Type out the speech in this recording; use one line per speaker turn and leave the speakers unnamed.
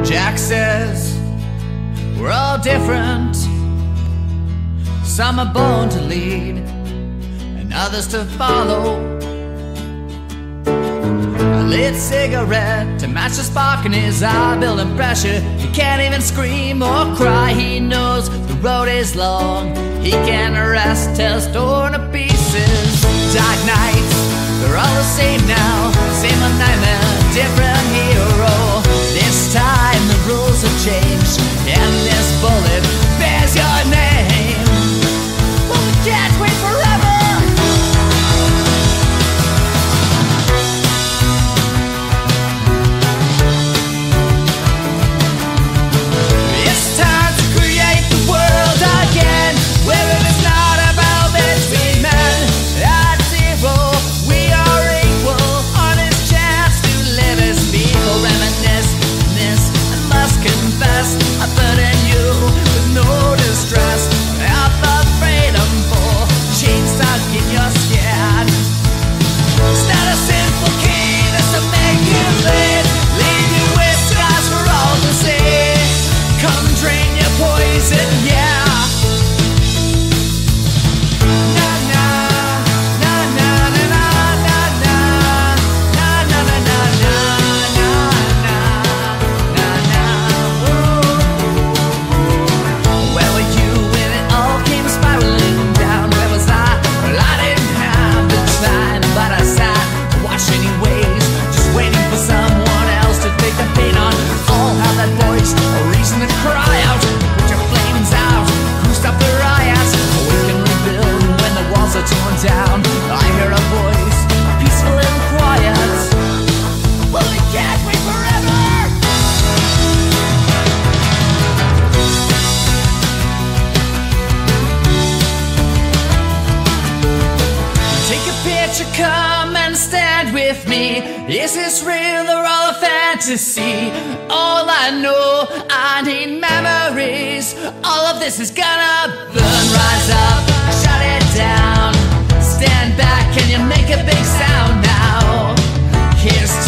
Jack says we're all different. Some are born to lead and others to follow. A lit cigarette to match the spark in his eye, building pressure. He can't even scream or cry. He knows the road is long. He can't rest till it's torn to pieces. Dark nights, they're all the same now. Same old nightmare, different hero. This time the rules have changed, and this bullet bears your name. Well, we can't wait forever. It's time to create the world again, where it is not about between men. At zero, we are equal. Honest chance to live as people. Reminisce this, I must confess, I burden you with no distress. Out the freedom for chains stuck in your skin. It's not a simple key that's to make you live. Leave you with scars for all to see. Come drain your poison, yeah. Na na na na na na na na na na na na na na na. Where were you when it all came spiraling down? Where was I? Well, I didn't have the time, but I sat, watched anyways, just waiting for someone else to take the pain on. All have that voice, a reason to cry out. Put your flames out, who stopped the riots? We can rebuild when the walls are torn down. I hear a voice, peaceful and quiet. Well, we can't wait forever. Take a picture, come and stand with me. Is this real or all a fantasy? All I know, I need memories. All of this is gonna burn. Rise up, shut it down. Stand back, can you make a big sound now? Here's